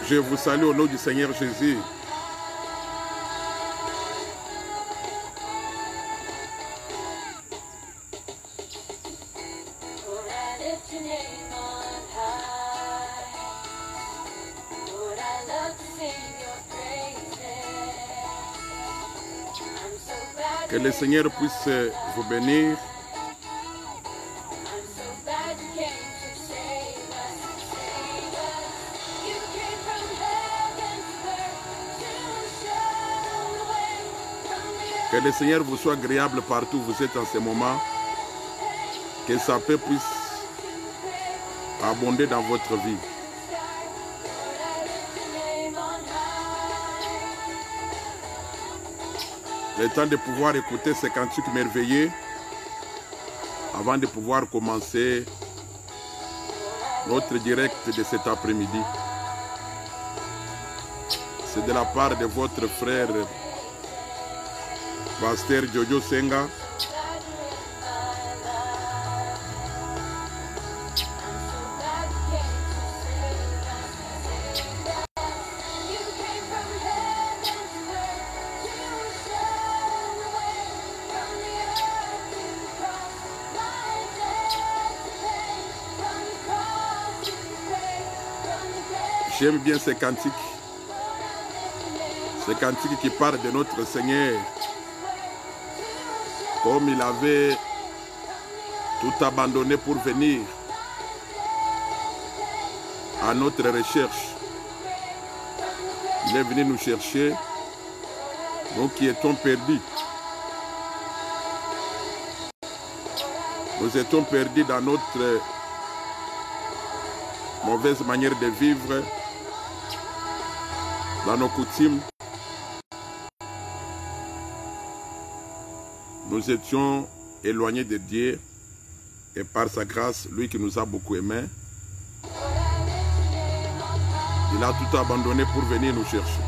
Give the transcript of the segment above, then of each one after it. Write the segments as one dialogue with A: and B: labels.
A: Je vous salue au nom du Seigneur Jésus. Que le Seigneur puisse vous bénir. Que le Seigneur vous soit agréable partout où vous êtes en ce moment. Que sa paix puisse abonder dans votre vie. Le temps de pouvoir écouter ces cantiques merveilleux avant de pouvoir commencer notre direct de cet après-midi. C'est de la part de votre frère Pasteur Jojo Senga. J'aime bien ces cantiques. Ces cantiques qui parlent de notre Seigneur. Comme il avait tout abandonné pour venir à notre recherche. Il est venu nous chercher, nous qui étions perdus. Nous étions perdus dans notre mauvaise manière de vivre, dans nos coutumes. Nous étions éloignés de Dieu et par sa grâce, lui qui nous a beaucoup aimés, il a tout abandonné pour venir nous chercher.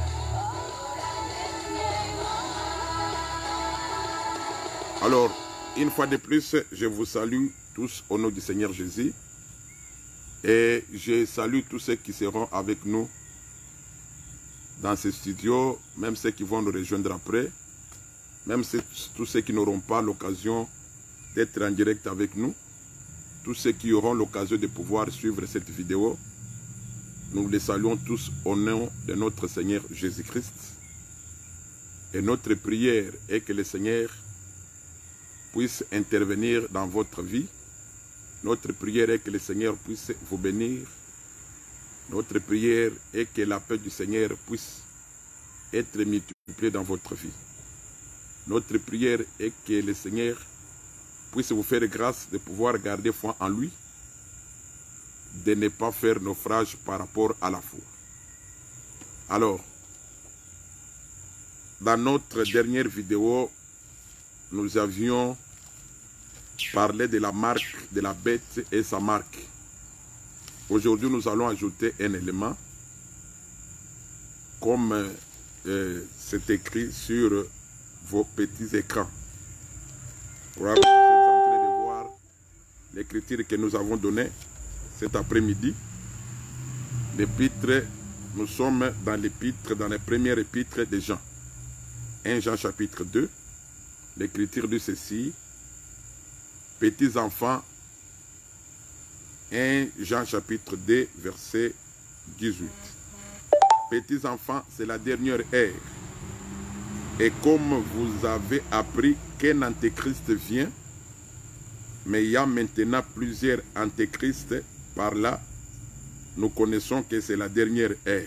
A: Alors, une fois de plus, je vous salue tous au nom du Seigneur Jésus et je salue tous ceux qui seront avec nous dans ce studio, même ceux qui vont nous rejoindre après, même tous ceux qui n'auront pas l'occasion d'être en direct avec nous, tous ceux qui auront l'occasion de pouvoir suivre cette vidéo, nous les saluons tous au nom de notre Seigneur Jésus-Christ. Et notre prière est que le Seigneur puisse intervenir dans votre vie. Notre prière est que le Seigneur puisse vous bénir. Notre prière est que la paix du Seigneur puisse être multipliée dans votre vie. Notre prière est que le Seigneur puisse vous faire grâce de pouvoir garder foi en lui, de ne pas faire naufrage par rapport à la foi. Alors, dans notre dernière vidéo, nous avions parlé de la marque de la bête et sa marque. Aujourd'hui, nous allons ajouter un élément, comme c'est écrit sur vos petits écrans. Voilà, vous êtes en train de voir l'écriture que nous avons donnée cet après-midi. L'épître, nous sommes dans l'épître, dans la première épître de Jean. 1 Jean chapitre 2. L'écriture dit ceci. Petits enfants, 1 Jean chapitre 2, verset 18. Petits enfants, c'est la dernière ère. Et comme vous avez appris qu'un antéchrist vient, mais il y a maintenant plusieurs antéchrists par là, nous connaissons que c'est la dernière ère.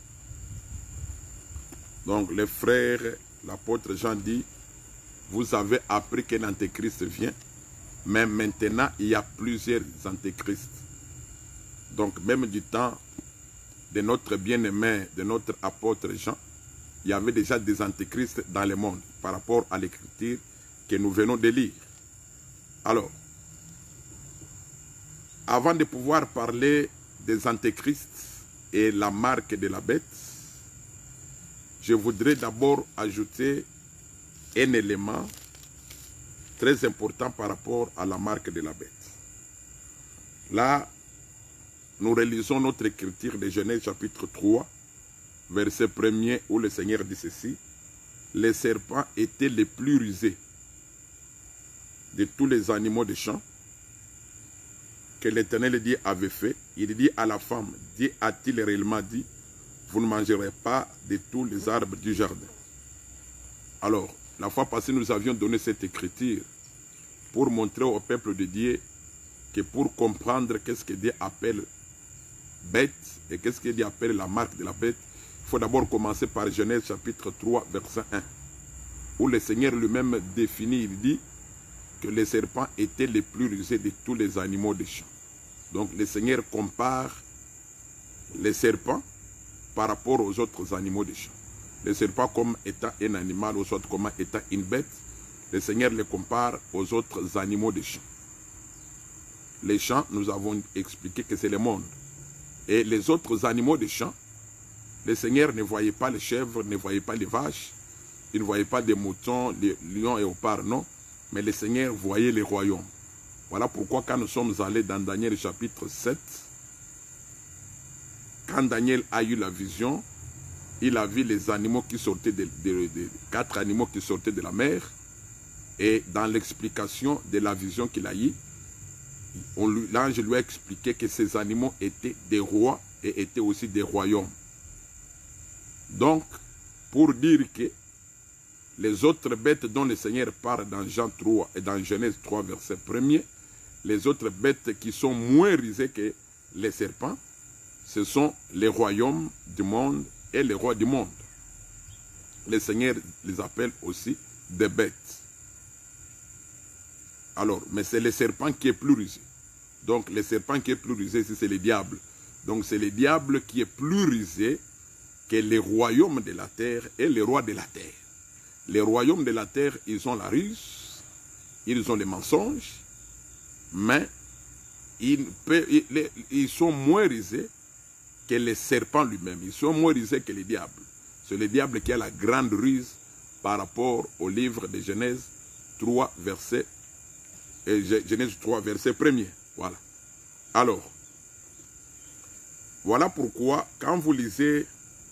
A: Donc les frères, l'apôtre Jean dit, vous avez appris qu'un antéchrist vient, mais maintenant il y a plusieurs antéchrists. Donc même du temps de notre bien-aimé, de notre apôtre Jean, il y avait déjà des antéchrists dans le monde par rapport à l'écriture que nous venons de lire. Alors, avant de pouvoir parler des antéchrists et la marque de la bête, je voudrais d'abord ajouter un élément très important par rapport à la marque de la bête. Là, nous relisons notre écriture de Genèse chapitre 3, verset 1er, où le Seigneur dit ceci. Les serpents étaient les plus rusés de tous les animaux des champs que l'Éternel Dieu avait fait. Il dit à la femme, Dieu a-t-il réellement dit, vous ne mangerez pas de tous les arbres du jardin. Alors, la fois passée, nous avions donné cette écriture pour montrer au peuple de Dieu que pour comprendre qu'est-ce que Dieu appelle bête et qu'est-ce que Dieu appelle la marque de la bête, il faut d'abord commencer par Genèse chapitre 3, verset 1, où le Seigneur lui-même définit, il dit que les serpents étaient les plus rusés de tous les animaux des champs. Donc le Seigneur compare les serpents par rapport aux autres animaux des champs. Les serpents comme étant un animal, aux autres comme étant une bête, le Seigneur les compare aux autres animaux des champs. Les champs, nous avons expliqué que c'est le monde. Et les autres animaux des champs, le Seigneur ne voyait pas les chèvres, ne voyait pas les vaches, il ne voyait pas des moutons, les lions et léopards, non. Mais le Seigneur voyait les royaumes. Voilà pourquoi quand nous sommes allés dans Daniel chapitre 7, quand Daniel a eu la vision, il a vu les animaux qui sortaient, quatre animaux qui sortaient de la mer. Et dans l'explication de la vision qu'il a eue, l'ange lui a expliqué que ces animaux étaient des rois et étaient aussi des royaumes. Donc, pour dire que les autres bêtes dont le Seigneur parle dans Jean 3 et dans Genèse 3, verset 1er, les autres bêtes qui sont moins risées que les serpents, ce sont les royaumes du monde et les rois du monde. Le Seigneur les appelle aussi des bêtes. Alors, mais c'est le serpent qui est plus rusé. Donc, le serpent qui est plus rusé, c'est le diable. Donc, c'est le diable qui est plus rusé que les royaumes de la terre et les rois de la terre. Les royaumes de la terre, ils ont la ruse, ils ont les mensonges, mais ils sont moins rusés que les serpents lui-même. Ils sont moins rusés que les diables. C'est le diable qui a la grande ruse par rapport au livre de Genèse 3, verset 1er. Voilà. Alors, voilà pourquoi, quand vous lisez,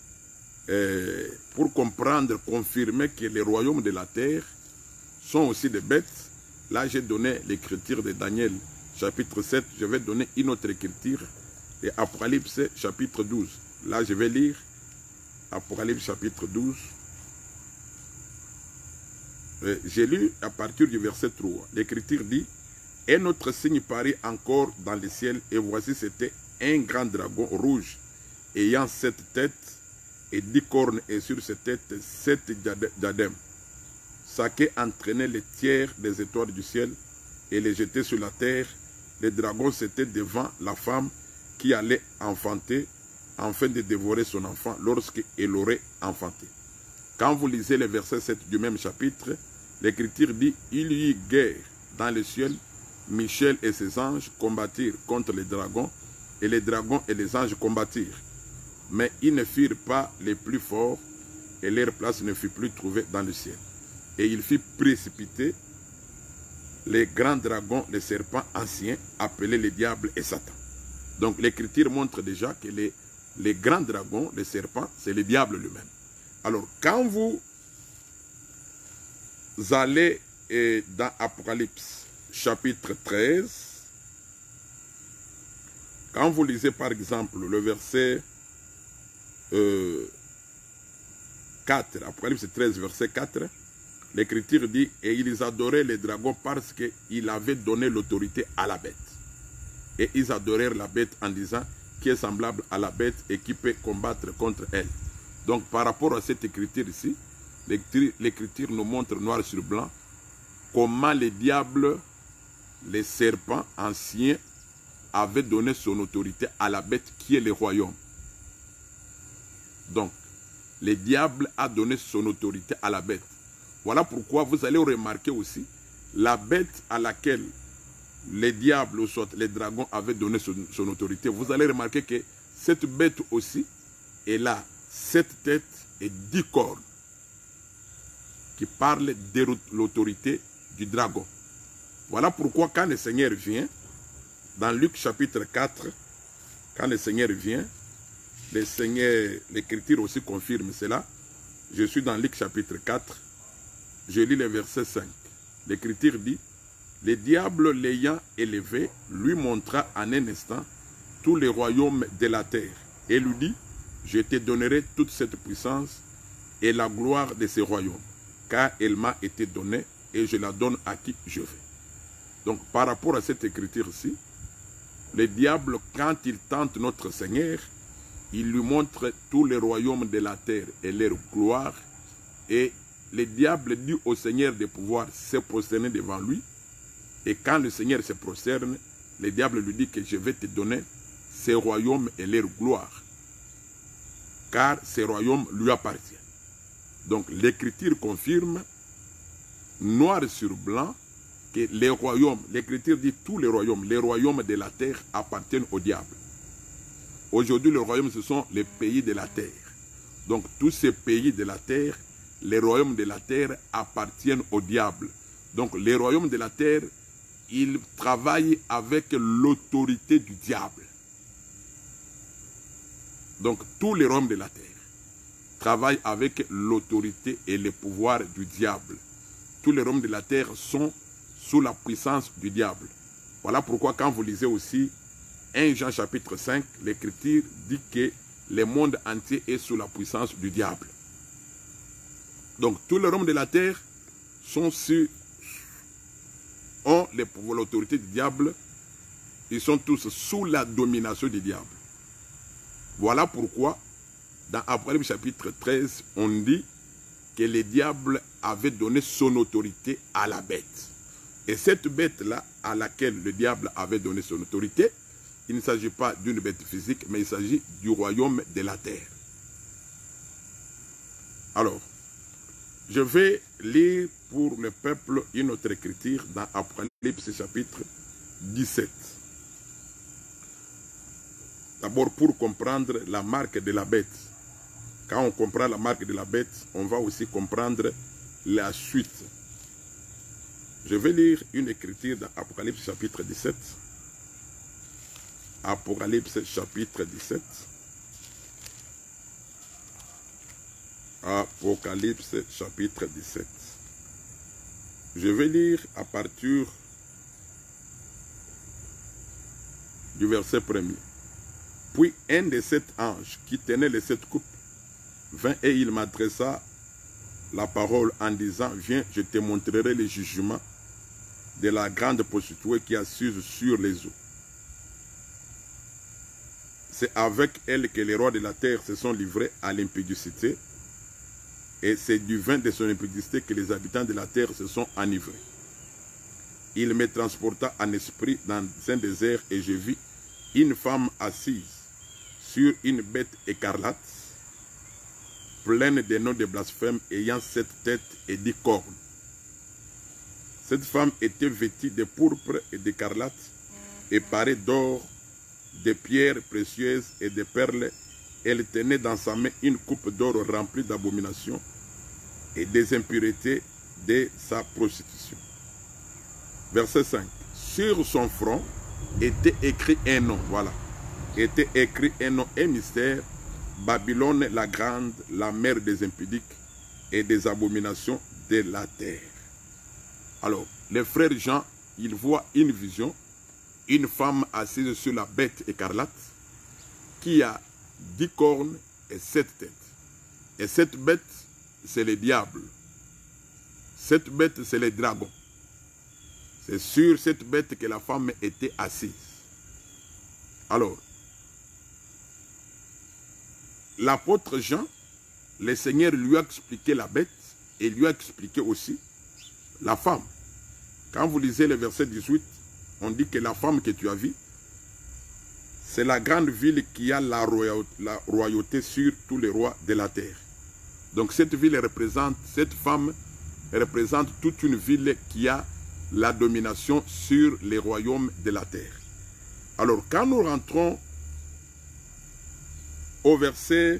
A: pour comprendre, confirmer que les royaumes de la terre sont aussi des bêtes, là j'ai donné l'écriture de Daniel, chapitre 7, je vais donner une autre écriture, et Apocalypse, chapitre 12. Là je vais lire Apocalypse, chapitre 12. J'ai lu à partir du verset 3. L'écriture dit, « Un autre signe parut encore dans le ciel, et voici c'était un grand dragon rouge, ayant 7 têtes et 10 cornes, et sur ses têtes 7 diadèmes. Sa queue entraînait les tiers des étoiles du ciel, et les jetait sur la terre. Le dragon c'était devant la femme qui allait enfanter, afin de dévorer son enfant lorsqu'elle aurait enfanté. » Quand vous lisez le verset 7 du même chapitre, l'Écriture dit, « Il y eut guerre dans le ciel, Michel et ses anges combattirent contre les dragons, et les dragons et les anges combattirent. Mais ils ne furent pas les plus forts, et leur place ne fut plus trouvée dans le ciel. Et il fit précipiter les grands dragons, les serpents anciens, appelés les diables et Satan. » Donc l'Écriture montre déjà que les grands dragons, les serpents, c'est le diable lui-même. Alors, quand vous allez dans Apocalypse, chapitre 13, quand vous lisez par exemple le verset 4, Apocalypse 13, verset 4, l'Écriture dit, « Et ils adoraient les dragons parce qu'il avait donné l'autorité à la bête. Et ils adorèrent la bête en disant, qui est semblable à la bête et qui peut combattre contre elle. » Donc par rapport à cette écriture ici, l'Écriture nous montre noir sur blanc comment les diables, les serpents anciens avaient donné son autorité à la bête qui est le royaume. Donc, le diable a donné son autorité à la bête. Voilà pourquoi vous allez remarquer aussi la bête à laquelle les diables, ou soit les dragons avaient donné son autorité. Vous allez remarquer que cette bête aussi, elle a 7 têtes et 10 cornes qui parlent de l'autorité du dragon. Voilà pourquoi quand le Seigneur vient, dans Luc chapitre 4, quand le Seigneur vient, le Seigneur, l'Écriture aussi confirme cela. Je suis dans Luc chapitre 4, je lis le verset 5. L'Écriture dit, « Le diable l'ayant élevé, lui montra en un instant tous les royaumes de la terre, et lui dit, je te donnerai toute cette puissance et la gloire de ces royaumes, car elle m'a été donnée, et je la donne à qui je veux. » Donc, par rapport à cette écriture-ci, le diable, quand il tente notre Seigneur, il lui montre tous les royaumes de la terre et leur gloire. Et le diable dit au Seigneur de pouvoir se prosterner devant lui. Et quand le Seigneur se prosterne, le diable lui dit que je vais te donner ces royaumes et leur gloire. Car ces royaumes lui appartiennent. Donc l'Écriture confirme, noir sur blanc, que les royaumes, l'Écriture dit tous les royaumes de la terre appartiennent au diable. Aujourd'hui, les royaumes, ce sont les pays de la terre. Donc, tous ces pays de la terre, les royaumes de la terre appartiennent au diable. Donc, les royaumes de la terre, ils travaillent avec l'autorité du diable. Donc, tous les royaumes de la terre travaillent avec l'autorité et le pouvoir du diable. Tous les royaumes de la terre sont sous la puissance du diable. Voilà pourquoi quand vous lisez aussi 1 Jean chapitre 5, l'Écriture dit que le monde entier est sous la puissance du diable. Donc tous les royaumes de la terre ont l'autorité du diable. Ils sont tous sous la domination du diable. Voilà pourquoi dans Apocalypse chapitre 13, on dit que le diable avait donné son autorité à la bête. Et cette bête-là, à laquelle le diable avait donné son autorité, il ne s'agit pas d'une bête physique, mais il s'agit du royaume de la terre. Alors, je vais lire pour le peuple une autre écriture dans Apocalypse chapitre 17. D'abord pour comprendre la marque de la bête. Quand on comprend la marque de la bête, on va aussi comprendre la suite. Je vais lire une écriture dans Apocalypse chapitre 17. Apocalypse chapitre 17. Apocalypse chapitre 17. Je vais lire à partir du verset 1er. Puis un des 7 anges qui tenait les 7 coupes vint et il m'adressa la parole en disant, viens, je te montrerai les jugements de la grande prostituée qui est assise sur les eaux. C'est avec elle que les rois de la terre se sont livrés à l'impudicité, et c'est du vin de son impudicité que les habitants de la terre se sont enivrés. Il me transporta en esprit dans un désert et je vis une femme assise sur une bête écarlate, pleine de noms de blasphème, ayant 7 têtes et 10 cornes. Cette femme était vêtue de pourpre et d'écarlate, et parée d'or, de pierres précieuses et de perles. Elle tenait dans sa main une coupe d'or remplie d'abominations et des impuretés de sa prostitution. Verset 5. Sur son front était écrit un nom, voilà. Était écrit un nom et mystère, Babylone la grande, la mère des impudiques et des abominations de la terre. Alors, le frère Jean, il voit une vision, une femme assise sur la bête écarlate, qui a 10 cornes et 7 têtes. Et cette bête, c'est le diable. Cette bête, c'est le dragon. C'est sur cette bête que la femme était assise. Alors, l'apôtre Jean, le Seigneur lui a expliqué la bête et lui a expliqué aussi la femme. Quand vous lisez le verset 18, on dit que la femme que tu as vue, c'est la grande ville qui a la royauté sur tous les rois de la terre. Donc cette ville représente, cette femme représente toute une ville qui a la domination sur les royaumes de la terre. Alors quand nous rentrons au verset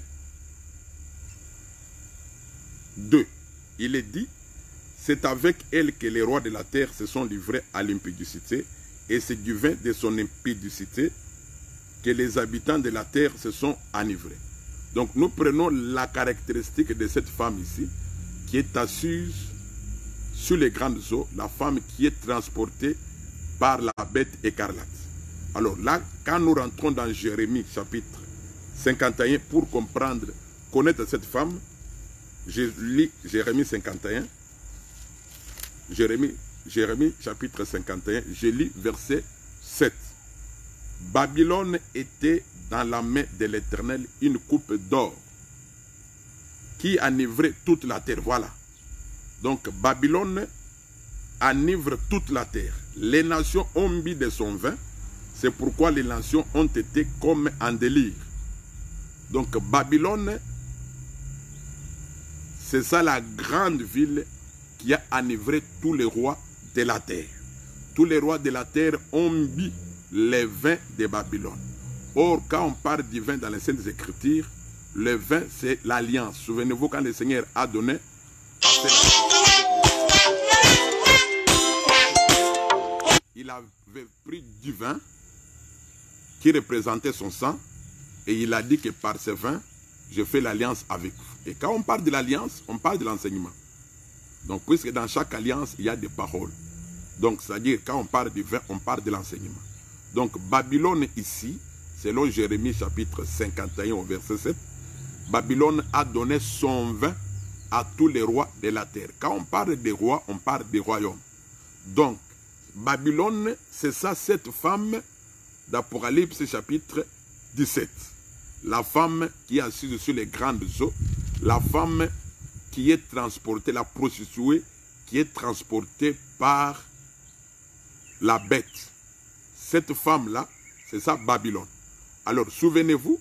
A: 2, il est dit, c'est avec elle que les rois de la terre se sont livrés à l'impudicité, et c'est du vin de son impudicité que les habitants de la terre se sont enivrés. Donc nous prenons la caractéristique de cette femme ici, qui est assise sur les grandes eaux, la femme qui est transportée par la bête écarlate. Alors là, quand nous rentrons dans Jérémie chapitre 51, pour comprendre, connaître cette femme, je lis Jérémie 51, Jérémie chapitre 51, je lis verset 7. Babylone était dans la main de l'Éternel une coupe d'or qui enivrait toute la terre. Voilà. Donc Babylone enivre toute la terre. Les nations ont bu de son vin. C'est pourquoi les nations ont été comme en délire. Donc Babylone, c'est ça la grande ville qui a enivré tous les rois de la terre. Tous les rois de la terre ont bu les vins de Babylone. Or, quand on parle du vin dans les Saintes Écritures, le vin, c'est l'alliance. Souvenez-vous quand le Seigneur a donné, il avait pris du vin qui représentait son sang et il a dit que par ce vin, je fais l'alliance avec vous. Et quand on parle de l'alliance, on parle de l'enseignement. Donc, puisque dans chaque alliance, il y a des paroles. Donc, c'est-à-dire, quand on parle du vin, on parle de l'enseignement. Donc, Babylone ici, selon Jérémie chapitre 51 au verset 7, Babylone a donné son vin à tous les rois de la terre. Quand on parle des rois, on parle des royaumes. Donc, Babylone, c'est ça, cette femme d'Apocalypse chapitre 17. La femme qui est assise sur les grandes eaux, la femme qui est transportée, la prostituée qui est transportée par la bête. Cette femme-là, c'est ça Babylone. Alors, souvenez-vous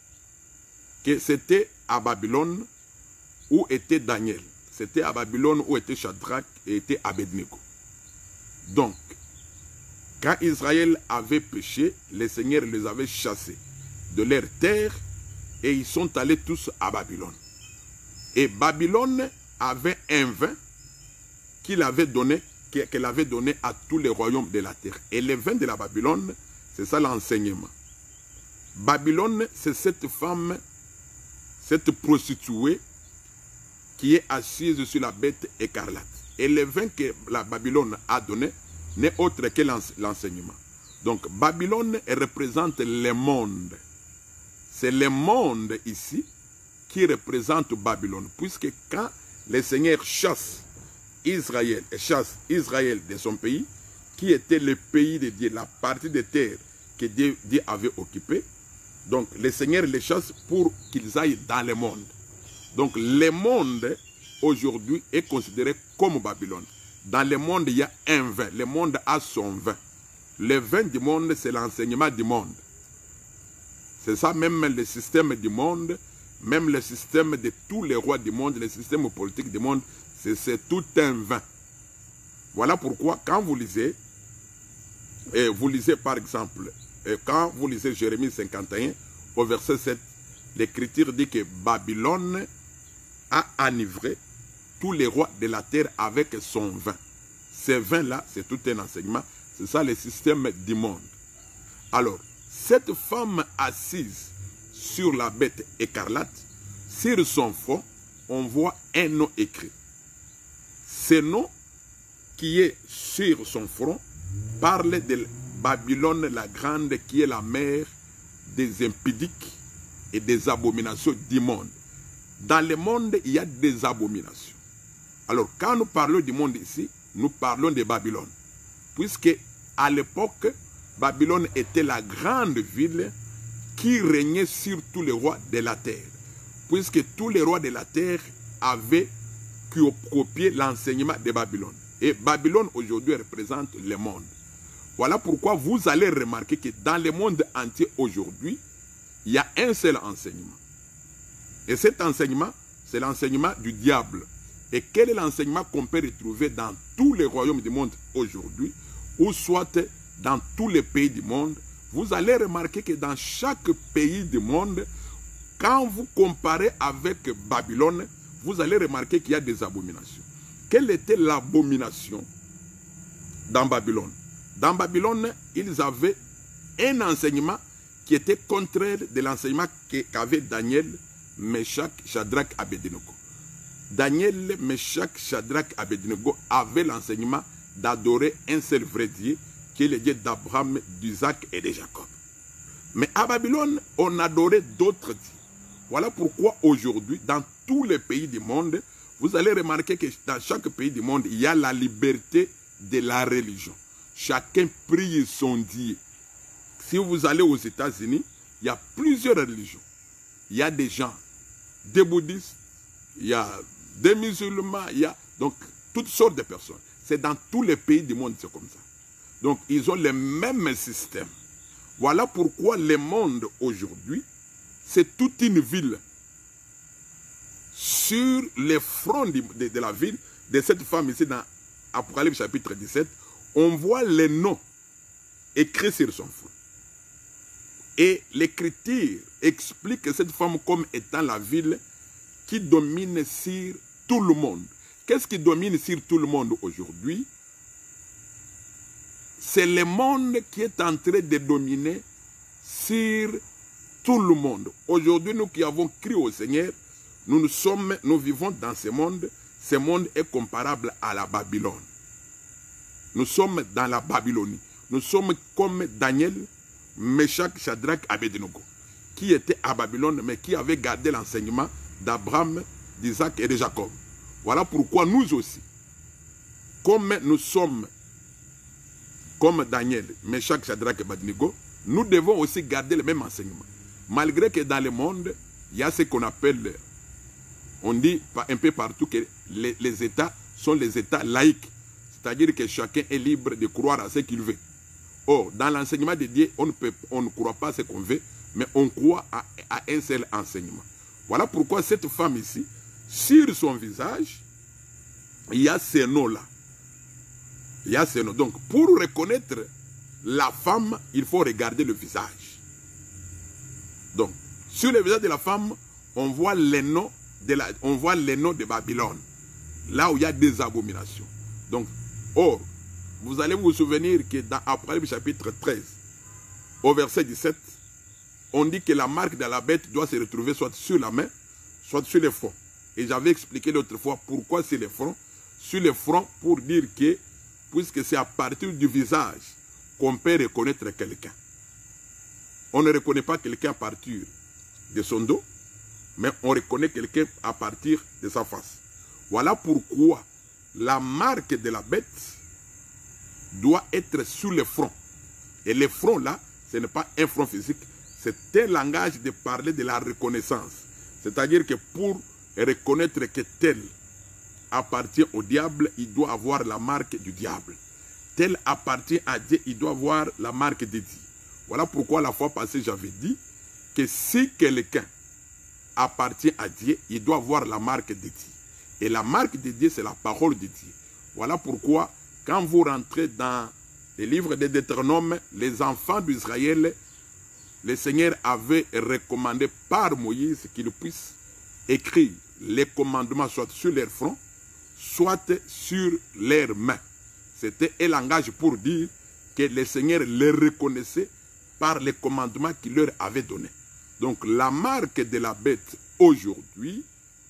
A: que c'était à Babylone où était Daniel. C'était à Babylone où était Shadrach et était Abednego. Donc, quand Israël avait péché, le Seigneur les avait chassés de leur terre et ils sont allés tous à Babylone. Et Babylone avait un vin qu'elle avait donné à tous les royaumes de la terre. Et le vin de la Babylone, c'est ça l'enseignement. Babylone, c'est cette femme, cette prostituée qui est assise sur la bête écarlate. Et le vin que la Babylone a donné n'est autre que l'enseignement. Donc Babylone représente le monde. C'est le monde ici qui représente Babylone. Puisque quand le Seigneur chasse Israël de son pays, qui était le pays de Dieu, la partie de terre que Dieu avait occupée, donc le Seigneur les chasse pour qu'ils aillent dans le monde. Donc le monde aujourd'hui est considéré comme Babylone. Dans le monde, il y a un vin. Le monde a son vin. Le vin du monde, c'est l'enseignement du monde. C'est ça, même le système du monde, même le système de tous les rois du monde, le système politique du monde, c'est tout un vin. Voilà pourquoi, quand vous lisez par exemple, quand vous lisez Jérémie 51, au verset 7, l'Écriture dit que Babylone a enivré tous les rois de la terre avec son vin. Ce vin-là, c'est tout un enseignement. C'est ça le système du monde. Alors, cette femme assise sur la bête écarlate, sur son front, on voit un nom écrit. Ce nom qui est sur son front parle de Babylone la grande qui est la mère des impudiques et des abominations du monde. Dans le monde, il y a des abominations. Alors, quand nous parlons du monde ici, nous parlons de Babylone. Puisque, à l'époque, Babylone était la grande ville qui régnait sur tous les rois de la terre. Puisque tous les rois de la terre avaient copié l'enseignement de Babylone. Et Babylone, aujourd'hui, représente le monde. Voilà pourquoi vous allez remarquer que dans le monde entier, aujourd'hui, il y a un seul enseignement. Et cet enseignement, c'est l'enseignement du diable. Et quel est l'enseignement qu'on peut retrouver dans tous les royaumes du monde aujourd'hui, ou soit dans tous les pays du monde? Vous allez remarquer que dans chaque pays du monde, quand vous comparez avec Babylone, vous allez remarquer qu'il y a des abominations. Quelle était l'abomination dans Babylone? Dans Babylone, ils avaient un enseignement qui était contraire de l'enseignement qu'avaient Daniel, Meshach, Shadrach, Abednego. Daniel, Meshach, Shadrach, Abednego avaient l'enseignement d'adorer un seul vrai Dieu, qui est le Dieu d'Abraham, d'Isaac et de Jacob. Mais à Babylone, on adorait d'autres dieux. Voilà pourquoi aujourd'hui, dans tous les pays du monde, vous allez remarquer que dans chaque pays du monde, il y a la liberté de la religion. Chacun prie son Dieu. Si vous allez aux États-Unis, il y a plusieurs religions. Il y a des gens, des bouddhistes, il y a des musulmans, il y a donc toutes sortes de personnes. C'est dans tous les pays du monde, c'est comme ça. Donc, ils ont le même système. Voilà pourquoi le monde aujourd'hui, c'est toute une ville. Sur les fronts de la ville, de cette femme ici dans Apocalypse chapitre 17, on voit les noms écrits sur son front. Et l'écriture explique cette femme comme étant la ville qui domine sur tout le monde. Qu'est-ce qui domine sur tout le monde aujourd'hui? C'est le monde qui est en train de dominer sur tout le monde. Aujourd'hui, nous qui avons crié au Seigneur, nous vivons dans ce monde. Ce monde est comparable à la Babylone. Nous sommes dans la Babylonie. Nous sommes comme Daniel, Meshach, Shadrach, Abednego, qui étaient à Babylone, mais qui avaient gardé l'enseignement d'Abraham, d'Isaac et de Jacob. Voilà pourquoi nous aussi, comme nous sommes comme Daniel, Meshach, Shadrach et Abednego, nous devons aussi garder le même enseignement. Malgré que dans le monde, il y a ce qu'on appelle, on dit un peu partout que les États sont les États laïques. C'est-à-dire que chacun est libre de croire à ce qu'il veut. Or, dans l'enseignement de Dieu, on ne croit pas à ce qu'on veut, mais on croit à un seul enseignement. Voilà pourquoi cette femme ici, sur son visage, il y a ces noms-là. Il y a ces noms. Donc, pour reconnaître la femme, il faut regarder le visage. Donc, sur le visage de la femme, on voit les noms de Babylone. Là où il y a des abominations. Donc, or, vous allez vous souvenir que dans Apocalypse chapitre 13, au verset 17, on dit que la marque de la bête doit se retrouver soit sur la main, soit sur le front. Et j'avais expliqué l'autre fois pourquoi c'est le front. Sur le front, pour dire que, puisque c'est à partir du visage qu'on peut reconnaître quelqu'un. On ne reconnaît pas quelqu'un à partir de son dos, mais on reconnaît quelqu'un à partir de sa face. Voilà pourquoi la marque de la bête doit être sur le front. Et le front là, ce n'est pas un front physique, c'est un langage de parler de la reconnaissance. C'est-à-dire que pour reconnaître que tel appartient au diable, il doit avoir la marque du diable. Tel appartient à Dieu, il doit avoir la marque de Dieu. Voilà pourquoi la fois passée, j'avais dit que si quelqu'un appartient à Dieu, il doit avoir la marque de Dieu. Et la marque de Dieu, c'est la parole de Dieu. Voilà pourquoi, quand vous rentrez dans les livres de Deutéronome, les enfants d'Israël, le Seigneur avait recommandé par Moïse qu'ils puissent écrire les commandements soit sur leur front, soit sur leurs mains. C'était un langage pour dire que le Seigneur les reconnaissait par les commandements qu'il leur avait donnés. Donc la marque de la bête aujourd'hui,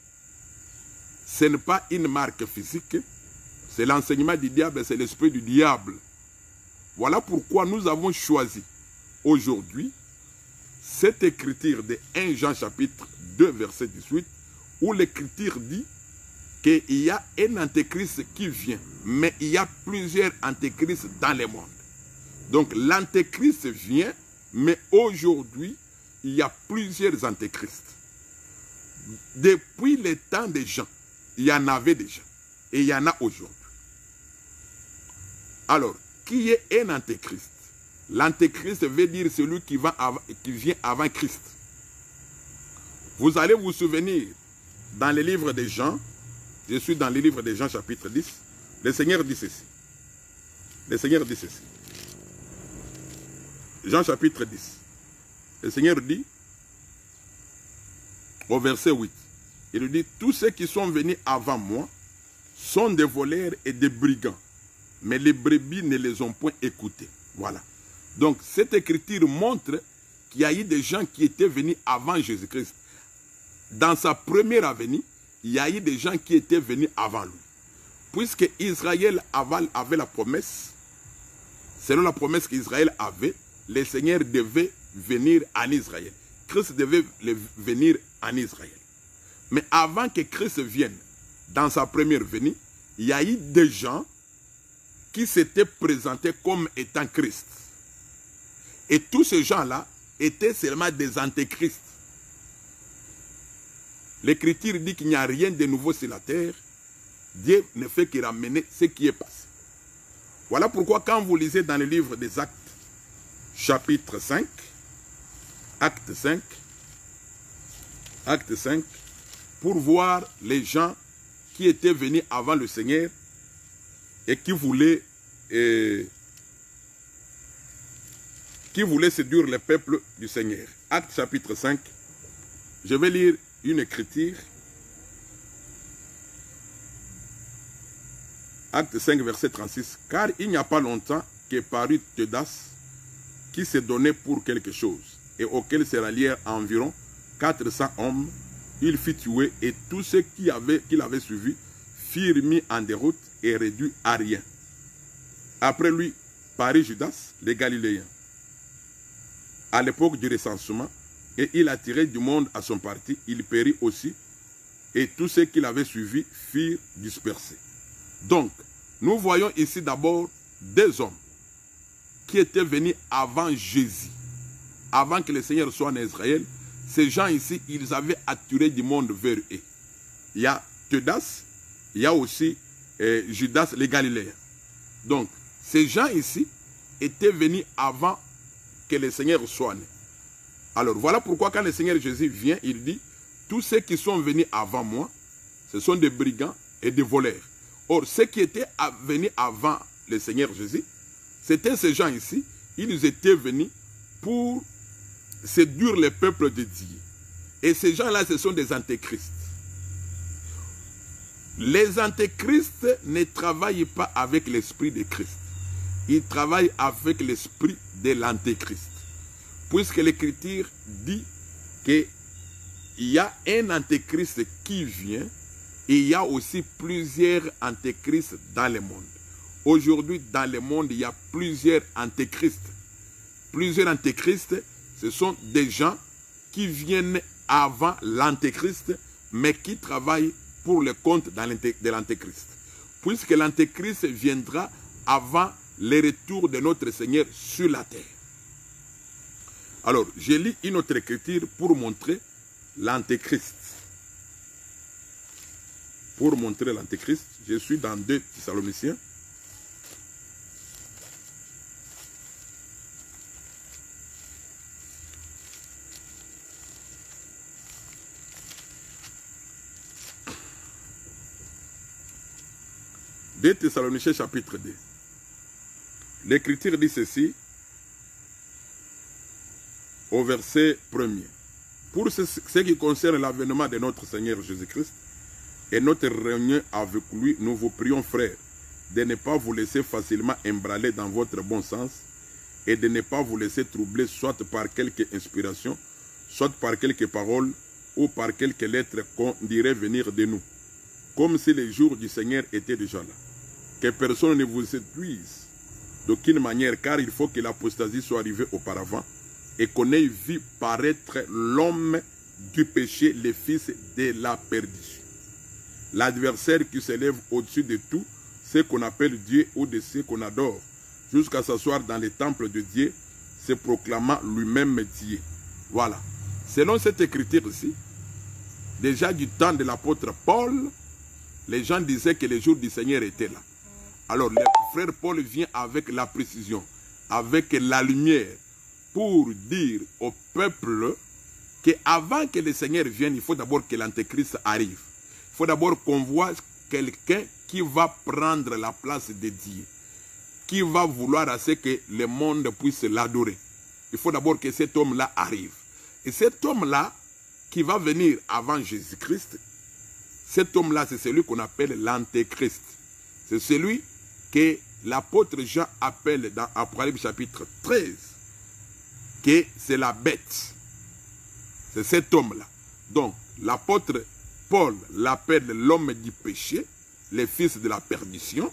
A: ce n'est pas une marque physique, c'est l'enseignement du diable, c'est l'esprit du diable. Voilà pourquoi nous avons choisi aujourd'hui cette écriture de 1 Jean chapitre 2 verset 18, où l'écriture dit qu'il y a un antéchrist qui vient, mais il y a plusieurs antéchrists dans le monde. Donc l'antéchrist vient, mais aujourd'hui, il y a plusieurs antéchrists. Depuis le temps des gens, il y en avait déjà, et il y en a aujourd'hui. Alors, qui est un antéchrist? L'antéchrist veut dire celui qui vient avant Christ. Vous allez vous souvenir, dans le livre de Jean, je suis dans le livre de Jean chapitre 10, le Seigneur dit ceci. Le Seigneur dit ceci. Jean chapitre 10. Le Seigneur dit, au verset 8, il dit, tous ceux qui sont venus avant moi sont des voleurs et des brigands, mais les brebis ne les ont point écoutés. Voilà. Donc, cette écriture montre qu'il y a eu des gens qui étaient venus avant Jésus-Christ. Dans sa première venue, il y a eu des gens qui étaient venus avant lui. Puisque Israël avait la promesse, selon la promesse qu'Israël avait, le Seigneur devait venir en Israël. Christ devait venir en Israël. Mais avant que Christ vienne, dans sa première venue, il y a eu des gens qui s'étaient présentés comme étant Christ. Et tous ces gens-là étaient seulement des antéchrists. L'Écriture dit qu'il n'y a rien de nouveau sur la terre. Dieu ne fait que ramener ce qui est passé. Voilà pourquoi quand vous lisez dans le livre des Actes, chapitre 5, Acte 5, pour voir les gens qui étaient venus avant le Seigneur et qui voulaient séduire le peuple du Seigneur. Acte chapitre 5, je vais lire une écriture. Acte 5, verset 36. Car il n'y a pas longtemps que parut Teudas, qui s'est donné pour quelque chose, et auquel se rallièrent environ 400 hommes. Il fut tué, et tous ceux qui l'avaient suivi furent mis en déroute et réduits à rien. Après lui, parut Judas, le Galiléen, à l'époque du recensement, et il attirait du monde à son parti. Il périt aussi, et tous ceux qui l'avaient suivi furent dispersés. Donc, nous voyons ici d'abord des hommes qui étaient venus avant Jésus, avant que le Seigneur soit en Israël. Ces gens ici, ils avaient attiré du monde vers eux. Il y a Teudas, il y a aussi Judas le Galiléen. Donc, ces gens ici étaient venus avant que le Seigneur soit né. Alors, voilà pourquoi quand le Seigneur Jésus vient, il dit, tous ceux qui sont venus avant moi, ce sont des brigands et des voleurs. Or, ceux qui étaient venus avant le Seigneur Jésus, c'était ces gens ici, ils étaient venus pour séduire le peuple de Dieu. Et ces gens-là, ce sont des antéchrists. Les antéchrists ne travaillent pas avec l'esprit de Christ. Ils travaillent avec l'esprit de l'antéchrist. Puisque l'Écriture dit qu'il y a un antéchrist qui vient, et il y a aussi plusieurs antéchrists dans le monde. Aujourd'hui, dans le monde, il y a plusieurs antéchrists. Plusieurs antéchrists, ce sont des gens qui viennent avant l'antéchrist, mais qui travaillent pour le compte de l'antéchrist. Puisque l'antéchrist viendra avant le retour de notre Seigneur sur la terre. Alors, je lis une autre écriture pour montrer l'antéchrist. Pour montrer l'antéchrist, je suis dans 2 Thessaloniciens. Deux Thessaloniciens chapitre 2. L'Écriture dit ceci au verset 1er. Pour ce qui concerne l'avènement de notre Seigneur Jésus-Christ et notre réunion avec lui, nous vous prions, frères, de ne pas vous laisser facilement embraler dans votre bon sens et de ne pas vous laisser troubler soit par quelque inspiration, soit par quelques paroles ou par quelques lettres qu'on dirait venir de nous, comme si les jours du Seigneur étaient déjà là. Que personne ne vous séduise d'aucune manière, car il faut que l'apostasie soit arrivée auparavant et qu'on ait vu paraître l'homme du péché, le fils de la perdition. L'adversaire qui s'élève au-dessus de tout ce qu'on appelle Dieu ou de ce qu'on adore, jusqu'à s'asseoir dans les temples de Dieu, se proclamant lui-même Dieu. Voilà. Selon cette écriture ici, déjà du temps de l'apôtre Paul, les gens disaient que le jour du Seigneur était là. Alors, le frère Paul vient avec la précision, avec la lumière, pour dire au peuple qu'avant que le Seigneur vienne, il faut d'abord que l'antéchrist arrive. Il faut d'abord qu'on voit quelqu'un qui va prendre la place de Dieu, qui va vouloir à ce que le monde puisse l'adorer. Il faut d'abord que cet homme-là arrive. Et cet homme-là, qui va venir avant Jésus-Christ, cet homme-là, c'est celui qu'on appelle l'antéchrist. C'est celui que l'apôtre Jean appelle dans Apocalypse chapitre 13, que c'est la bête. C'est cet homme-là. Donc, l'apôtre Paul l'appelle l'homme du péché, le fils de la perdition.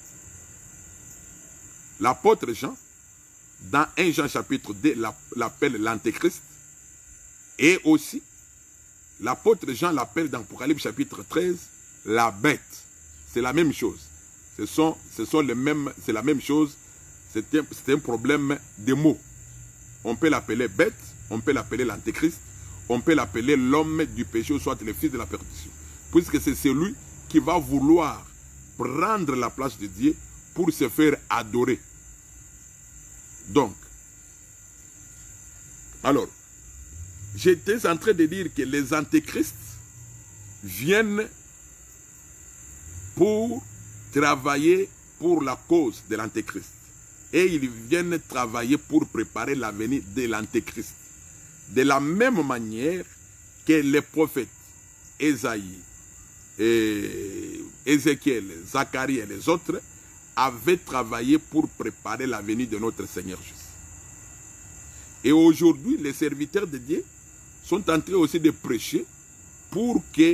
A: L'apôtre Jean, dans 1 Jean chapitre 2, l'appelle l'antéchrist. Et aussi, l'apôtre Jean l'appelle dans Apocalypse chapitre 13, la bête. C'est la même chose. C'est la même chose. C'est un problème de mots. On peut l'appeler bête, on peut l'appeler l'antéchrist, on peut l'appeler l'homme du péché, ou soit le fils de la perdition. Puisque c'est celui qui va vouloir prendre la place de Dieu pour se faire adorer. Donc, alors, j'étais en train de dire que les antéchrists viennent pour travailler pour la cause de l'antéchrist. Et ils viennent travailler pour préparer l'avenir de l'antéchrist. De la même manière que les prophètes Ésaïe, Ézéchiel, Zacharie et les autres avaient travaillé pour préparer l'avenir de notre Seigneur Jésus. Et aujourd'hui, les serviteurs de Dieu sont en train aussi de prêcher pour que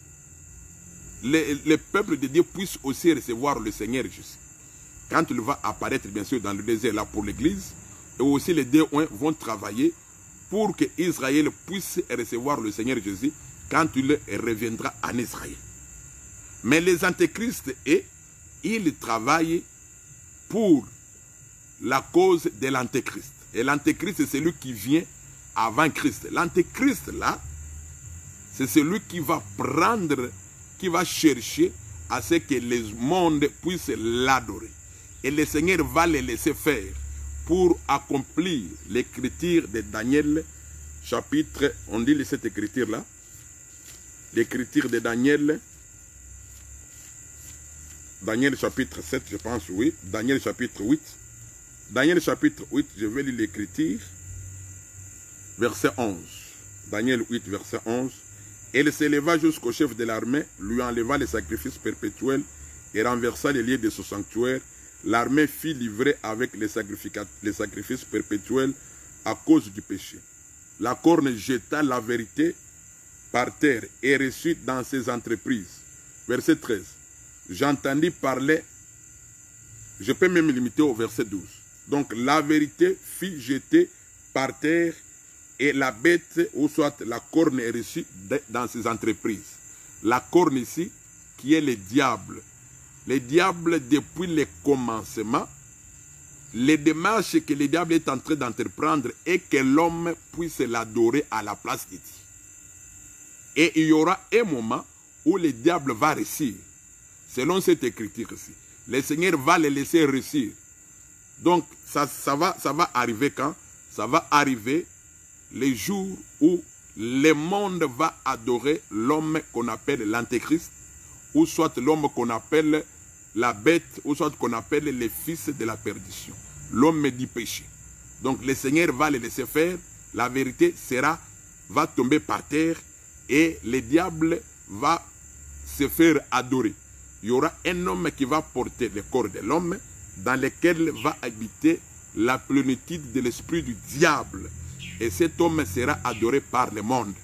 A: les peuples de Dieu puissent aussi recevoir le Seigneur Jésus. Quand il va apparaître, bien sûr, dans le désert là pour l'Église, et aussi les deux vont travailler pour que Israël puisse recevoir le Seigneur Jésus quand il reviendra en Israël. Mais les antéchrists, ils travaillent pour la cause de l'antéchrist. Et l'antéchrist, c'est celui qui vient avant Christ. L'antéchrist, là, c'est celui qui va prendre, qui va chercher à ce que le monde puisse l'adorer. Et le Seigneur va les laisser faire pour accomplir l'écriture de Daniel, chapitre, on dit cette écriture-là, l'écriture de Daniel, Daniel chapitre 7, je pense, oui, Daniel chapitre 8. Daniel chapitre 8, je vais lire l'écriture, verset 11. Daniel 8, verset 11. Elle s'éleva jusqu'au chef de l'armée, lui enleva les sacrifices perpétuels et renversa les lieux de son sanctuaire. L'armée fit livrer avec les sacrifices perpétuels à cause du péché. La corne jeta la vérité par terre et reçut dans ses entreprises. Verset 13. J'entendis parler, je peux même limiter au verset 12. Donc la vérité fit jeter par terre et la bête, ou soit la corne est reçue dans ses entreprises. La corne ici, qui est le diable. Le diable, depuis le commencement, les démarches que le diable est en train d'entreprendre est que l'homme puisse l'adorer à la place de Dieu. Et il y aura un moment où le diable va réussir. Selon cette écriture ici. Le Seigneur va le laisser réussir. Donc, ça va arriver quand? Ça va arriver les jours où le monde va adorer l'homme qu'on appelle l'antéchrist, ou soit l'homme qu'on appelle la bête, ou soit qu'on appelle les fils de la perdition, l'homme du péché. Donc le Seigneur va le laisser faire, la vérité va tomber par terre et le diable va se faire adorer. Il y aura un homme qui va porter le corps de l'homme dans lequel va habiter la plénitude de l'esprit du diable. Et cet homme sera adoré par le monde.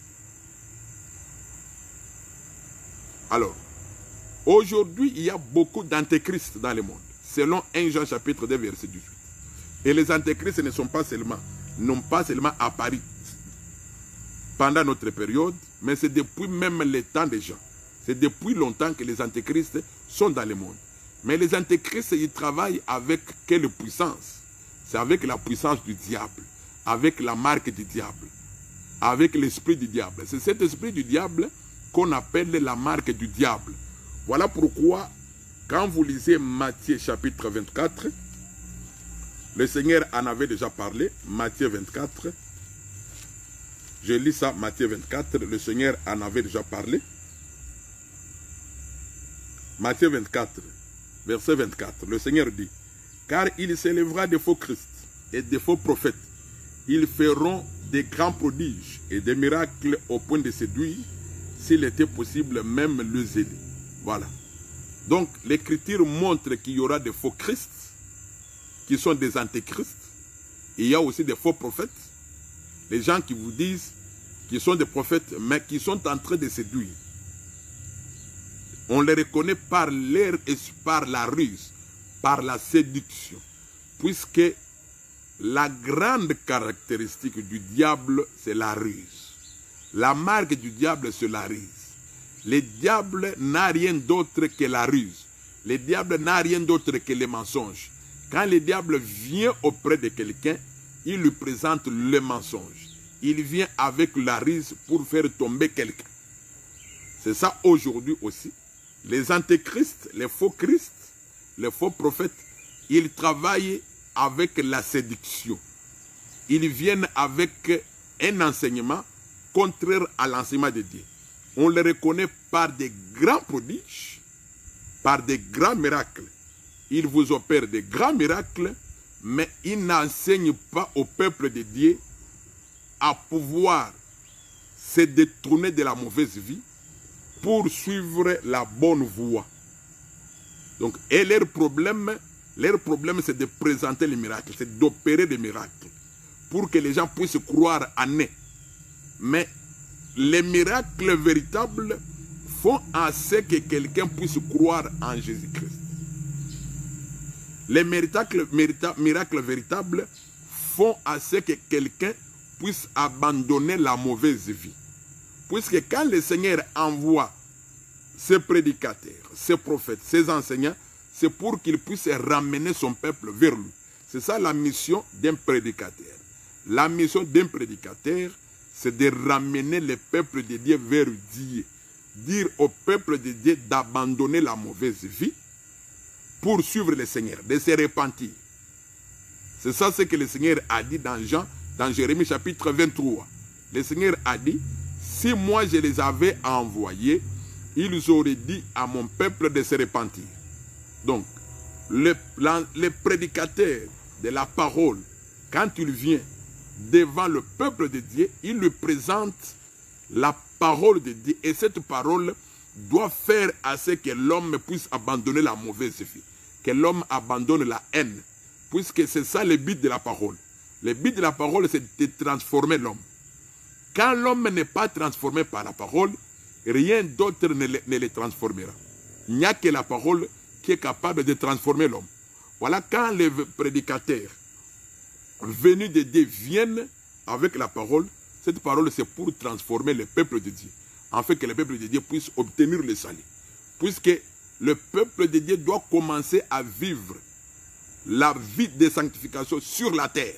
A: Alors, aujourd'hui, il y a beaucoup d'antéchrists dans le monde, selon 1 Jean chapitre 2, verset 18. Et les antéchrists n'ont pas seulement apparu pendant notre période, mais c'est depuis même les temps des gens. C'est depuis longtemps que les antéchrists sont dans le monde. Mais les antéchrists, ils travaillent avec quelle puissance? C'est avec la puissance du diable, avec la marque du diable, avec l'esprit du diable. C'est cet esprit du diable qu'on appelle la marque du diable. Voilà pourquoi, quand vous lisez Matthieu chapitre 24, le Seigneur en avait déjà parlé, Matthieu 24. Je lis ça, Matthieu 24, le Seigneur en avait déjà parlé. Matthieu 24, verset 24, le Seigneur dit, « Car il s'élèvera de faux Christ et de faux prophètes. Ils feront des grands prodiges et des miracles au point de séduire, s'il était possible, même le zélé. » Voilà. Donc, l'Écriture montre qu'il y aura des faux Christ, qui sont des antéchrists. Il y a aussi des faux prophètes. Les gens qui vous disent qu'ils sont des prophètes, mais qui sont en train de séduire. On les reconnaît par la ruse, par la séduction. Puisque la grande caractéristique du diable, c'est la ruse. La marque du diable, c'est la ruse. Le diable n'a rien d'autre que la ruse. Le diable n'a rien d'autre que les mensonges. Quand le diable vient auprès de quelqu'un, il lui présente le mensonge. Il vient avec la ruse pour faire tomber quelqu'un. C'est ça aujourd'hui aussi. Les antéchrists, les faux Christ, les faux prophètes, ils travaillent avec la séduction. Ils viennent avec un enseignement contraire à l'enseignement de Dieu. On les reconnaît par des grands prodiges, par des grands miracles. Ils vous opèrent des grands miracles, mais ils n'enseignent pas au peuple de Dieu à pouvoir se détourner de la mauvaise vie pour suivre la bonne voie. Donc, et leur problème c'est de présenter les miracles, c'est d'opérer des miracles pour que les gens puissent croire en eux. Mais les miracles véritables font en sorte que quelqu'un puisse croire en Jésus-Christ. Les miracles véritables font en sorte que quelqu'un puisse abandonner la mauvaise vie. Puisque quand le Seigneur envoie ses prédicateurs, ses prophètes, ses enseignants, c'est pour qu'il puisse ramener son peuple vers lui. C'est ça la mission d'un prédicateur. La mission d'un prédicateur, c'est de ramener le peuple de Dieu vers Dieu. Dire au peuple de Dieu d'abandonner la mauvaise vie pour suivre le Seigneur, de se repentir. C'est ça ce que le Seigneur a dit dans Jérémie chapitre 23. Le Seigneur a dit, si moi je les avais envoyés, ils auraient dit à mon peuple de se repentir. Donc, le prédicateur de la parole, quand il vient devant le peuple de Dieu, il lui présente la parole de Dieu. Et cette parole doit faire à ce que l'homme puisse abandonner la mauvaise vie, que l'homme abandonne la haine, puisque c'est ça le but de la parole. Le but de la parole, c'est de transformer l'homme. Quand l'homme n'est pas transformé par la parole, rien d'autre ne le transformera. Il n'y a que la parole qui est capable de transformer l'homme. Voilà, quand les prédicateurs venus de Dieu viennent avec la parole, cette parole c'est pour transformer le peuple de Dieu, afin que le peuple de Dieu puisse obtenir le salut. Puisque le peuple de Dieu doit commencer à vivre la vie de sanctification sur la terre.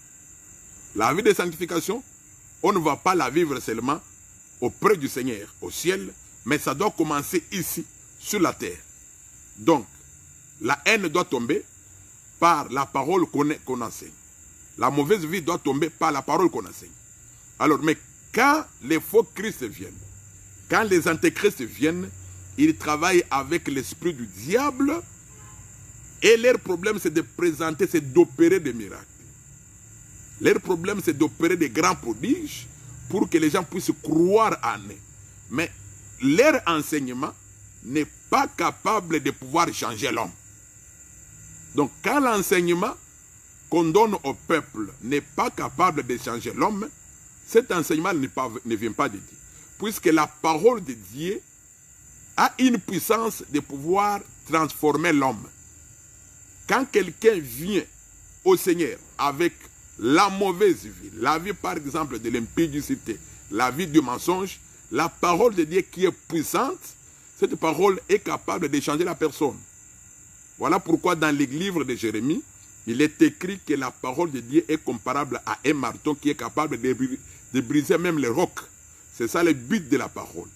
A: La vie de sanctification, on ne va pas la vivre seulement auprès du Seigneur, au ciel, mais ça doit commencer ici, sur la terre. Donc, la haine doit tomber par la parole qu'on enseigne. La mauvaise vie doit tomber par la parole qu'on enseigne. Alors, mais quand les faux Christ viennent, quand les antéchrists viennent, ils travaillent avec l'esprit du diable et leur problème c'est de présenter, c'est d'opérer des miracles. Leur problème c'est d'opérer des grands prodiges pour que les gens puissent croire en eux. Mais leur enseignement n'est pas capable de pouvoir changer l'homme. Donc quand l'enseignement qu'on donne au peuple n'est pas capable de changer l'homme, cet enseignement ne vient pas de Dieu. Puisque la parole de Dieu a une puissance de pouvoir transformer l'homme. Quand quelqu'un vient au Seigneur avec la mauvaise vie, la vie par exemple de l'impudicité, la vie du mensonge, la parole de Dieu qui est puissante, cette parole est capable de changer la personne. Voilà pourquoi dans le livre de Jérémie, il est écrit que la parole de Dieu est comparable à un marteau qui est capable de briser même les rocs. C'est ça le but de la parole.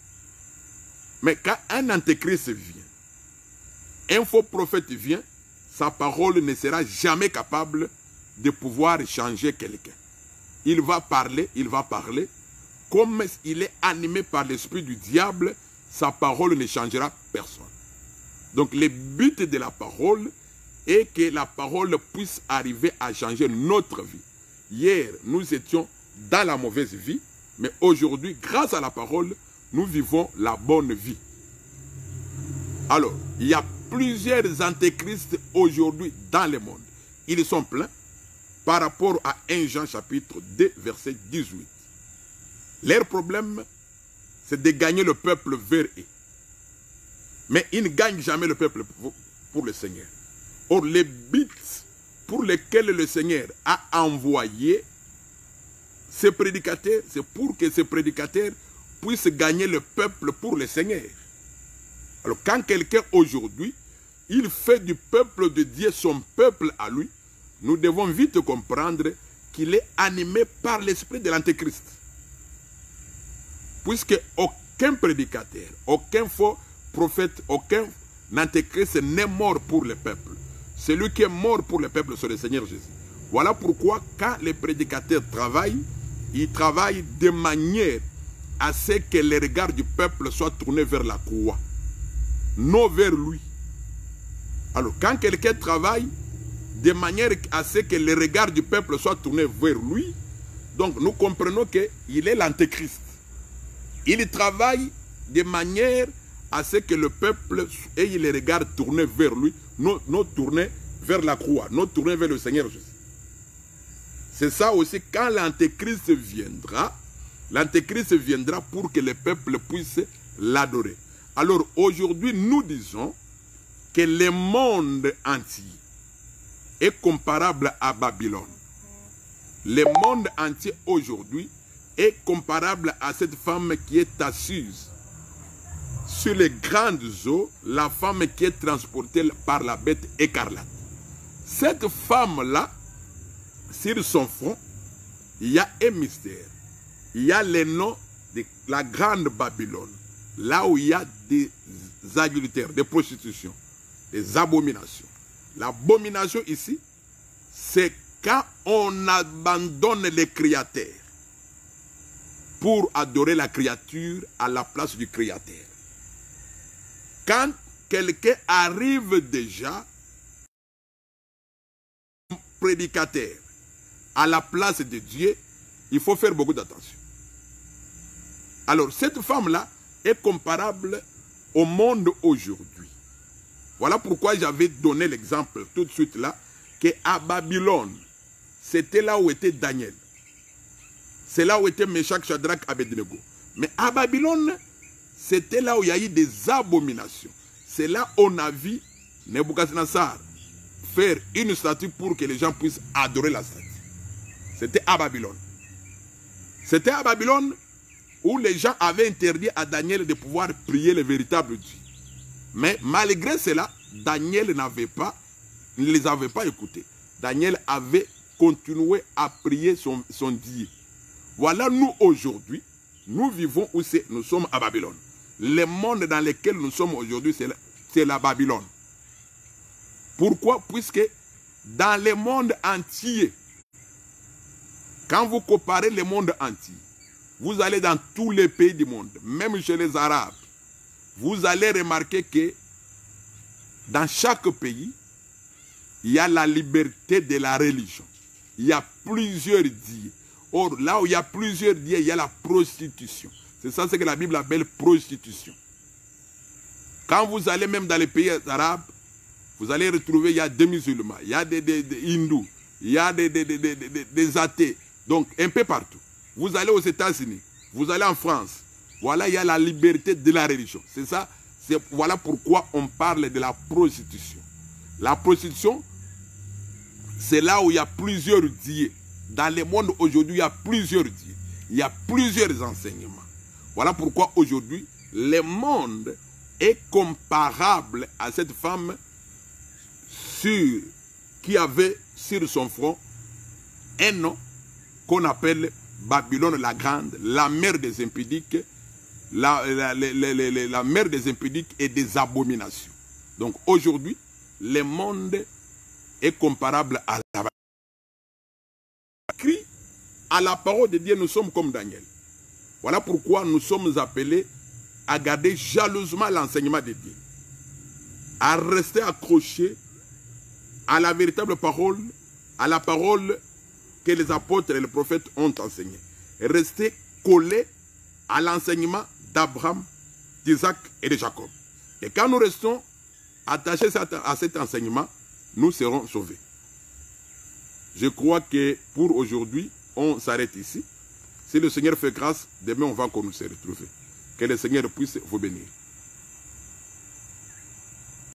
A: Mais quand un antéchrist vient, un faux prophète vient, sa parole ne sera jamais capable de pouvoir changer quelqu'un. Il va parler. Comme il est animé par l'esprit du diable, sa parole ne changera personne. Donc le but de la parole est que la parole puisse arriver à changer notre vie. Hier, nous étions dans la mauvaise vie, mais aujourd'hui, grâce à la parole, nous vivons la bonne vie. Alors, il y a plusieurs antéchrists aujourd'hui dans le monde. Ils sont pleins. par rapport à 1 Jean chapitre 2, verset 18. Leur problème, c'est de gagner le peuple vers eux. Mais ils ne gagnent jamais le peuple pour le Seigneur. Or, les buts pour lesquels le Seigneur a envoyé ces prédicateurs, c'est pour que ces prédicateurs puissent gagner le peuple pour le Seigneur. Alors, quand quelqu'un aujourd'hui, il fait du peuple de Dieu son peuple à lui, nous devons vite comprendre qu'il est animé par l'esprit de l'Antéchrist. Puisque aucun prédicateur, aucun faux prophète, aucun Antéchrist n'est mort pour le peuple. Celui qui est mort pour le peuple, c'est le Seigneur Jésus. Voilà pourquoi quand les prédicateurs travaillent, ils travaillent de manière à ce que les regards du peuple soient tournés vers la croix, non vers lui. Alors quand quelqu'un travaille de manière à ce que les regards du peuple soient tournés vers lui, donc nous comprenons qu'il est l'Antéchrist. Il travaille de manière à ce que le peuple ait les regards tournés vers lui, non tournés vers la croix, non tournés vers le Seigneur Jésus. C'est ça aussi, quand l'Antéchrist viendra pour que le peuple puisse l'adorer. Alors aujourd'hui, nous disons que le monde entier est comparable à Babylone. Le monde entier aujourd'hui est comparable à cette femme qui est assise sur les grandes eaux, la femme qui est transportée par la bête écarlate. Cette femme-là, sur son front, il y a un mystère. Il y a le nom de la grande Babylone, là où il y a des adultères, des prostitutions, des abominations. L'abomination ici, c'est quand on abandonne les créateurs pour adorer la créature à la place du créateur. Quand quelqu'un arrive déjà prédicateur à la place de Dieu, il faut faire beaucoup d'attention. Alors cette femme-là est comparable au monde aujourd'hui. Voilà pourquoi j'avais donné l'exemple tout de suite là, qu'à Babylone, c'était là où était Daniel. C'est là où était Meshach, Shadrach, Abednego. Mais à Babylone, c'était là où il y a eu des abominations. C'est là où on a vu Nebuchadnezzar faire une statue pour que les gens puissent adorer la statue. C'était à Babylone. C'était à Babylone où les gens avaient interdit à Daniel de pouvoir prier le véritable Dieu. Mais malgré cela, Daniel ne les avait pas écoutés. Daniel avait continué à prier son Dieu. Voilà, nous aujourd'hui, nous vivons où nous sommes à Babylone. Le monde dans lequel nous sommes aujourd'hui, c'est la Babylone. Pourquoi? Puisque dans le monde entier, quand vous comparez le monde entier, vous allez dans tous les pays du monde, même chez les Arabes, vous allez remarquer que dans chaque pays, il y a la liberté de la religion. Il y a plusieurs dieux. Or, là où il y a plusieurs dieux, il y a la prostitution. C'est ça ce que la Bible appelle prostitution. Quand vous allez même dans les pays arabes, vous allez retrouver, il y a des musulmans, il y a des hindous, il y a des athées. Donc, un peu partout. Vous allez aux États-Unis, vous allez en France. Voilà, il y a la liberté de la religion. C'est ça. Voilà pourquoi on parle de la prostitution. La prostitution, c'est là où il y a plusieurs dieux. Dans le monde aujourd'hui, il y a plusieurs dieux. Il y a plusieurs enseignements. Voilà pourquoi aujourd'hui, le monde est comparable à cette femme qui avait sur son front un nom qu'on appelle Babylone la Grande, la mère des impudiques, la mère des impudiques et des abominations. Donc aujourd'hui, le monde est comparable à la Babylone. Écrit à la parole de Dieu, nous sommes comme Daniel. Voilà pourquoi nous sommes appelés à garder jalousement l'enseignement de Dieu, à rester accrochés à la véritable parole, à la parole que les apôtres et les prophètes ont enseignée. Rester collés à l'enseignement d'Abraham, d'Isaac et de Jacob. Et quand nous restons attachés à cet enseignement, nous serons sauvés. Je crois que pour aujourd'hui, on s'arrête ici. Si le Seigneur fait grâce, demain on va encore nous se retrouver. Que le Seigneur puisse vous bénir.